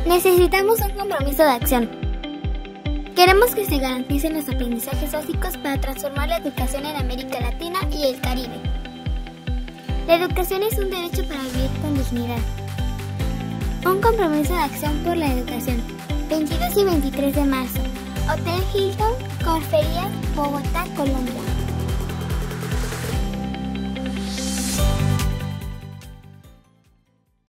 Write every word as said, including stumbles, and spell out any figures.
Necesitamos un compromiso de acción. Queremos que se garanticen los aprendizajes básicos para transformar la educación en América Latina y el Caribe. La educación es un derecho para vivir con dignidad. Un compromiso de acción por la educación. veintidós y veintitrés de marzo. Hotel Hilton, Corferías, Bogotá, Colombia.